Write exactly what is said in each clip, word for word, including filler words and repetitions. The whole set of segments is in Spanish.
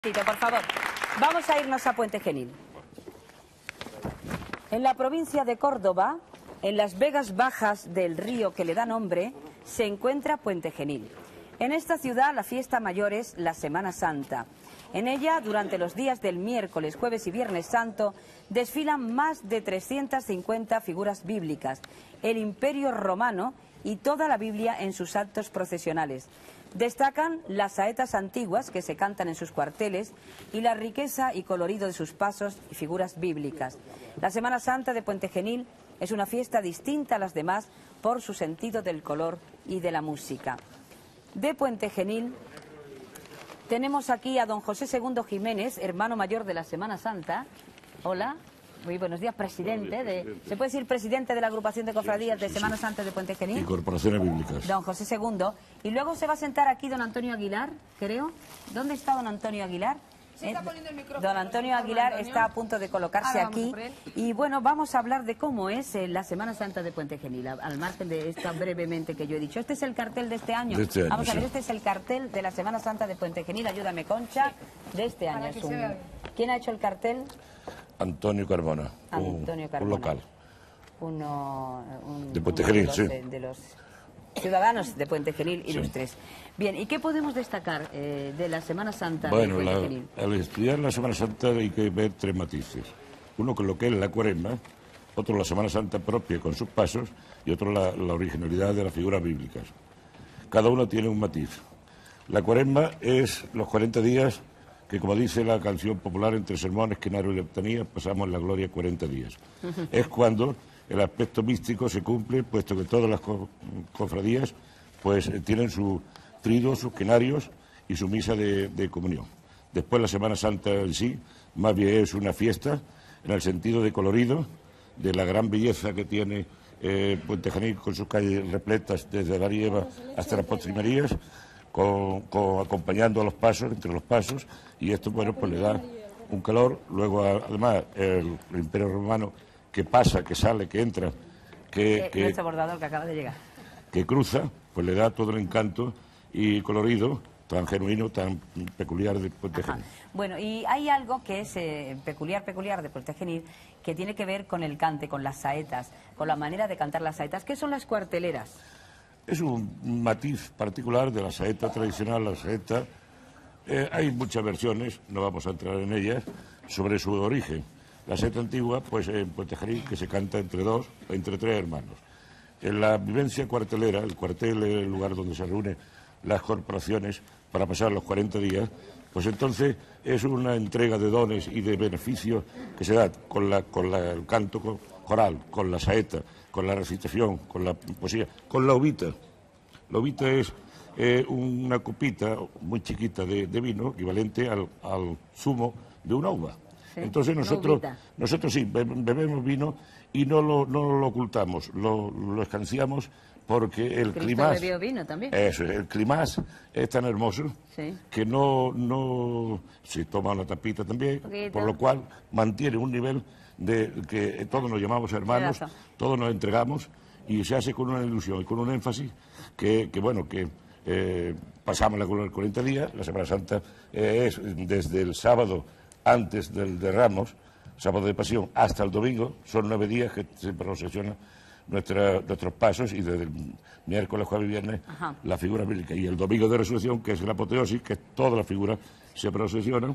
Por favor, vamos a irnos a Puente Genil. En la provincia de Córdoba, en las vegas bajas del río que le da nombre, se encuentra Puente Genil. En esta ciudad la fiesta mayor es la Semana Santa. En ella, durante los días del miércoles, jueves y viernes santo, desfilan más de trescientas cincuenta figuras bíblicas, el Imperio Romano y toda la Biblia en sus actos procesionales. Destacan las saetas antiguas que se cantan en sus cuarteles y la riqueza y colorido de sus pasos y figuras bíblicas. La Semana Santa de Puente Genil es una fiesta distinta a las demás por su sentido del color y de la música. De Puente Genil tenemos aquí a don José Segundo Jiménez, hermano mayor de la Semana Santa. Hola. Muy buenos días, presidente. De, ¿Se puede decir presidente de la agrupación de cofradías de Semana Santa de Puente Genil? Y corporaciones bíblicas. Don José Segundo. Y luego se va a sentar aquí don Antonio Aguilar, creo. ¿Dónde está don Antonio Aguilar? Se está poniendo el micrófono. Don Antonio Aguilar está a punto de colocarse Ahora vamos aquí. por él. Y bueno, vamos a hablar de cómo es eh, la Semana Santa de Puente Genil, al margen de esto brevemente que yo he dicho. Este es el cartel de este año. De este año, vamos a ver, sí. este es el cartel de la Semana Santa de Puente Genil. Ayúdame, Concha, de este año. Para Es que se un- vea bien. ¿Quién ha hecho el cartel? Antonio Carmona, un, Antonio un Carmona. local. Uno, un- De Puente uno Genil, los, sí. eh, de los ciudadanos de Puente Genil Sí. ilustres. Bien, ¿y qué podemos destacar eh, de la Semana Santa Bueno, de Puente la- Genil? al estudiar la Semana Santa hay que ver tres matices. Uno con lo que es la Cuaresma, otro la Semana Santa propia con sus pasos y otro la, la originalidad de las figuras bíblicas. Cada uno tiene un matiz. La Cuaresma es los cuarenta días que, como dice la canción popular, entre sermones, quenaro y letanía, pasamos la gloria cuarenta días. Es cuando el aspecto místico se cumple, puesto que todas las co- cofradías pues eh, tienen su triduo, sus quenarios y su misa de, de comunión. Después la Semana Santa en sí, más bien es una fiesta, en el sentido de colorido, de la gran belleza que tiene eh, Puente Genil con sus calles repletas desde la Rieva hasta las postrimerías, con, con- acompañando a los pasos, entre los pasos, y esto, bueno, pues le da un calor. Luego, a- además, el, el Imperio Romano que pasa, que sale, que entra, que, Eh, que, nuestro bordador que acaba de llegar. que cruza, pues le da todo el encanto y colorido tan genuino, tan peculiar de Puente Ajá. Genil. Bueno, y hay algo que es eh, peculiar, peculiar de Puente Genil, que tiene que ver con el cante, con las saetas, con la manera de cantar las saetas. ¿Qué son las cuarteleras? Es un matiz particular de la saeta tradicional, la saeta. Eh, hay muchas versiones, no vamos a entrar en ellas, sobre su origen. La saeta antigua, pues en Puente Genil, que se canta entre dos, entre tres hermanos. En la vivencia cuartelera, el cuartel es el lugar donde se reúnen las corporaciones para pasar los cuarenta días, pues entonces es una entrega de dones y de beneficios que se da con, la, con la- el canto co- coral, con la saeta, con la recitación, con la poesía, con la uvita. La uvita es eh, una copita muy chiquita de, de vino, equivalente al, al zumo de una uva. Sí, Entonces una nosotros, uvita. nosotros sí, be- bebemos vino y no lo, no lo ocultamos, lo, lo escanciamos porque el Cristo clima... bebió vino también. Eso es, el clima es tan hermoso Sí. que no, no se toma una tapita también, Poquito. por lo cual mantiene un nivel de que todos nos llamamos hermanos, Pedazo. todos nos entregamos y se hace con una ilusión y con un énfasis que, que bueno, que eh, pasamos la cuarenta días, la Semana Santa eh, es desde el sábado antes del de Ramos, sábado de Pasión, hasta el domingo, son nueve días que se procesionan nuestra- nuestros pasos y desde el miércoles, jueves y viernes Ajá. la figura bíblica y el domingo de resurrección, que es la apoteosis, que todas las figuras se procesionan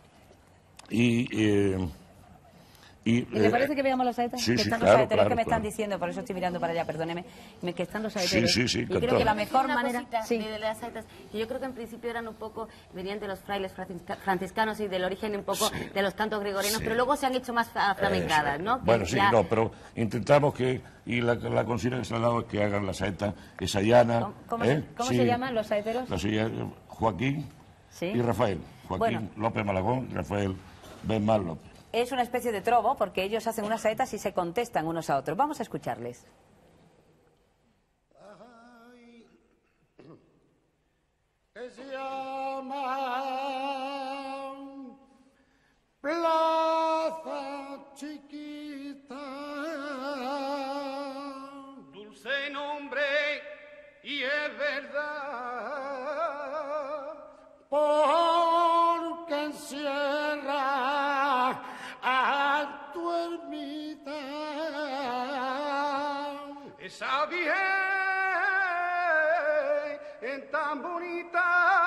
y... eh, y, ¿Y ¿Le eh, parece que veamos los saeteros? sí, que sí, están claro, los saeteros claro, que me están claro. diciendo, por eso estoy mirando para allá, perdóneme, me- que están los saeteros. Sí, sí, sí, y creo cantón. que la Sí, mejor Una manera... cosita Sí. de, de las saetas, que yo creo que en principio eran un poco, venían de los frailes francisca- franciscanos y del origen un poco de los cantos gregorianos, Sí. pero luego se han hecho más fa- flamencadas, Eso, ¿no? Que Bueno, sí, ya- no, pero intentamos que, y la, la consigna que se ha dado es que hagan la saeta esa llana. ¿Cómo, cómo ¿eh? se, cómo Sí, se llaman los saeteros? la silla- Joaquín Sí. y Rafael. Joaquín Bueno. López Malagón y Rafael Benmal López. Es una especie de trobo, porque ellos hacen unas saetas y se contestan unos a otros. Vamos a escucharles. Que se llama Plaza Chiquita. Dulce nombre y es verdad, porque en sierra a tu ermita. Esa virgen tan bonita,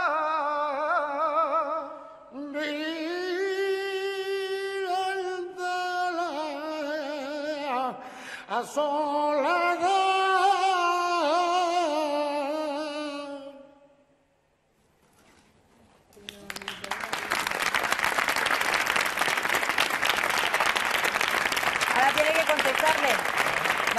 virgen de la soledad. Ahora tiene que contestarle, ¿no?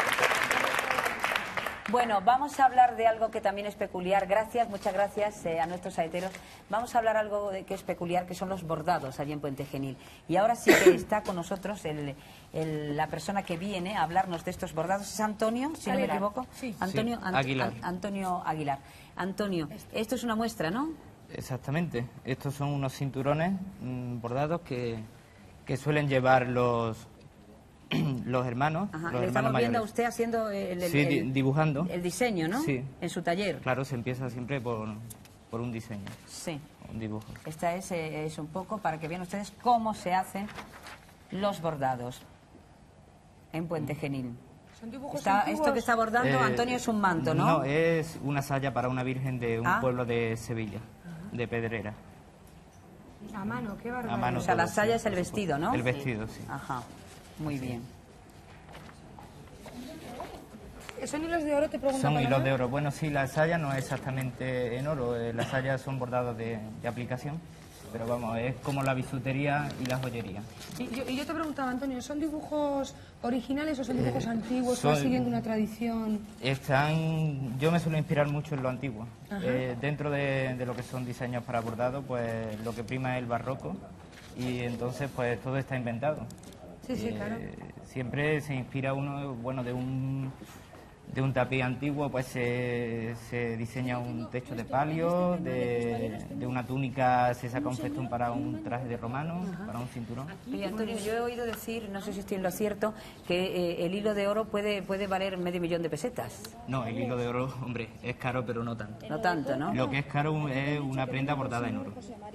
Bueno, vamos a hablar de algo que también es peculiar. Gracias, muchas gracias eh, a nuestros saeteros. Vamos a hablar algo de que es peculiar, que son los bordados allí en Puente Genil. Y ahora sí que está con nosotros el, el, la persona que viene a hablarnos de estos bordados. ¿Es Antonio, si Aguilar. no me equivoco? Sí. Antonio, Sí, Ant- Aguilar. An- Antonio Aguilar. Antonio, esto es una muestra, ¿no? Exactamente. Estos son unos cinturones mm, bordados que, que suelen llevar los, los hermanos. Ajá. los Le hermanos estamos viendo a mayores. usted haciendo el, el- Sí, di- el- dibujando. el diseño, ¿no? Sí. En su taller. Claro, se empieza siempre por, por un diseño, Sí. un dibujo. Esta es, eh, es un poco para que vean ustedes cómo se hacen los bordados en Puente Genil. Son dibujos Está- antiguos. esto que está bordando, Eh, Antonio, es un manto, ¿no? No, es una saya para una virgen de un Ah. pueblo de Sevilla, de Pedrera. A mano, qué barbaridad. A mano O sea, la todo, saya sí, es el por supuesto. vestido, ¿no? El vestido, sí. Ajá, muy bien. ¿Son hilos de oro? Te pregunto. Son Paloma. hilos de oro. Bueno, sí, la saya no es exactamente en oro, eh, las sayas son bordados de, de aplicación, pero vamos, es como la bisutería y la joyería. Y yo, y yo te preguntaba, Antonio, ¿son dibujos originales o son dibujos antiguos? son- ¿Van siguiendo una tradición? Están, yo me suelo inspirar mucho en lo antiguo. Eh, dentro de, de lo que son diseños para bordado, pues lo que prima es el barroco y entonces pues todo está inventado. Sí, sí, claro. Eh, siempre se inspira uno, bueno, de un de un tapiz antiguo, pues se, se diseña un techo de palio, de, de una túnica se saca un festón para un traje de romano, para un cinturón. Oye, Antonio, yo he oído decir, no sé si estoy en lo cierto, que eh, el hilo de oro puede, puede valer medio millón de pesetas. No, el hilo de oro, hombre, es caro, pero no tanto. No tanto, ¿no? Lo que es caro es una prenda bordada en oro.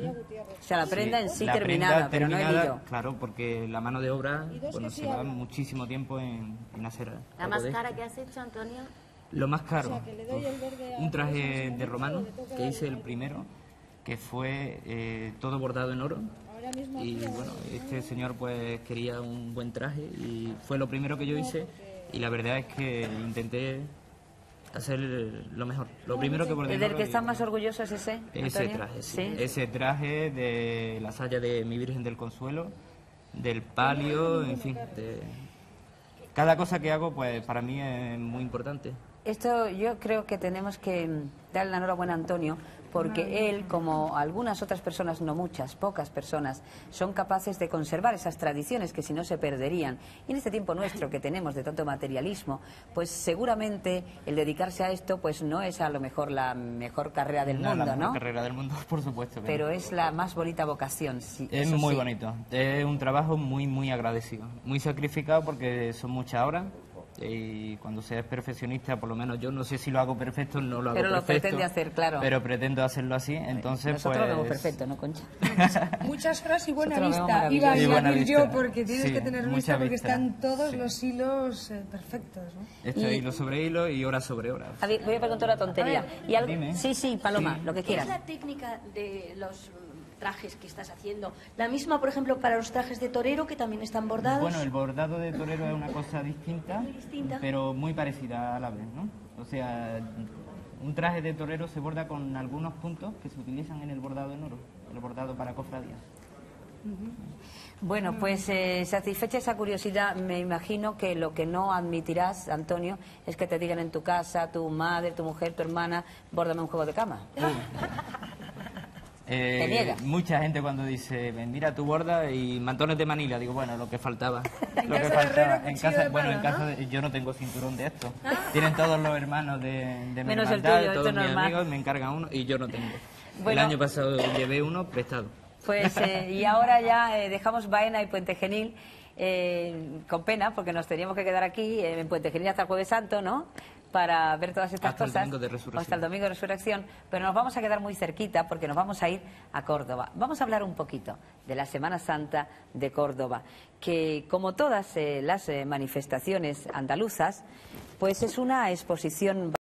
O sea, la prenda en sí la terminada, prenda pero no el terminada, hilo. Claro, porque la mano de obra, bueno, se va muchísimo tiempo en, en hacer La algo más de esto. cara que has hecho, Antonio. Lo más caro, uf, un traje de romano que hice el primero, que fue eh, todo bordado en oro. Y bueno, este señor pues quería un buen traje y fue lo primero que yo hice y la verdad es que intenté hacer lo mejor. Lo primero que bordé ¿El en del oro que y- estás más orgulloso es ese, ese Antonio? traje, sí. ¿Sí? Ese traje de la saya de mi Virgen del Consuelo, del palio, en fin. De... Cada cosa que hago, pues para mí es muy importante. Esto yo creo que tenemos que mm, darle la enhorabuena a Antonio, porque él, como algunas otras personas, no muchas, pocas personas, son capaces de conservar esas tradiciones que si no se perderían. Y en este tiempo nuestro que tenemos de tanto materialismo, pues seguramente el dedicarse a esto pues no es a lo mejor la mejor carrera del No es la mundo, mejor ¿no? carrera del mundo, por supuesto. que Pero no. es la más bonita vocación, sí. Es eso muy sí. bonito. Es un trabajo muy, muy agradecido. Muy sacrificado porque son muchas horas. Y cuando se es perfeccionista, por lo menos yo no sé si lo hago perfecto, no lo hago Pero lo perfecto. pretende hacer, claro. Pero pretendo hacerlo así, entonces Nosotros pues... lo vemos perfecto, ¿no, Concha? Muchas horas y buena Nosotros lo vemos vista. Iba a maravilloso. Y buena añadir vista. yo porque tienes Sí, que tener mucha vista porque vista. están todos Sí. los hilos eh, perfectos, ¿no? Esto Y- es hilo sobre hilo y hora sobre hora. A ver, voy a preguntar una tontería. A ver, ¿Y algo? dime. Sí, sí, Paloma, Sí. lo que ¿Qué es quieras. la técnica de los mm, trajes que estás haciendo? ¿La misma, por ejemplo, para los trajes de torero, que también están bordados? Bueno, el bordado de torero es una cosa distinta, Muy distinta. pero muy parecida a la vez, ¿no? O sea, un traje de torero se borda con algunos puntos que se utilizan en el bordado en oro, el bordado para cofradías. Bueno, pues eh, satisfecha esa curiosidad, me imagino que lo que no admitirás, Antonio, es que te digan en tu casa, tu madre, tu mujer, tu hermana, bórdame un juego de cama. Eh, ¿Te niegas? Mucha gente cuando dice, "Ven, mira tu borda y mantones de Manila", digo, bueno, lo que faltaba. En lo que casa de herrero, faltaba. En cuchillo casa, de bueno, en palo, casa de- yo no tengo cinturón de esto. Tienen todos los hermanos de, de mi Menos el hermandad, tuyo, esto todos es mis normal. amigos me encargan uno y yo no tengo. Bueno. El año pasado llevé uno prestado. Pues, eh, y ahora ya eh, dejamos Baena y Puente Genil, eh, con pena, porque nos teníamos que quedar aquí eh, en Puente Genil hasta el Jueves Santo, ¿no? para ver todas estas hasta cosas. El domingo de resurrección. Hasta el domingo de resurrección, pero nos vamos a quedar muy cerquita porque nos vamos a ir a Córdoba. Vamos a hablar un poquito de la Semana Santa de Córdoba, que como todas eh, las eh, manifestaciones andaluzas, pues es una exposición